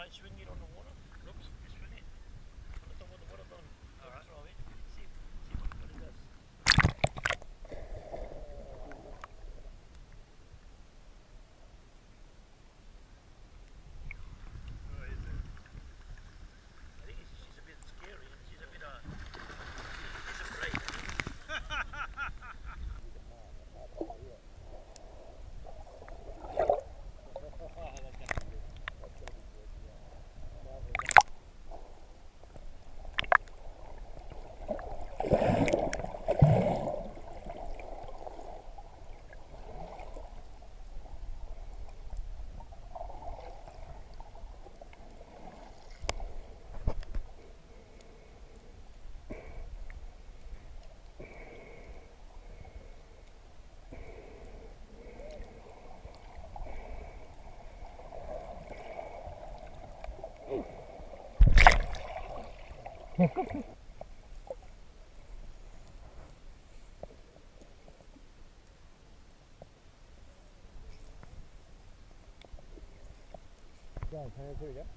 try swinging it on the water. Look, just swing it. Let the water go. Alright. Throw it. See what it does. What is it? I think she's a bit scary and she's a bit she's afraid. Giant Tevally, here we go.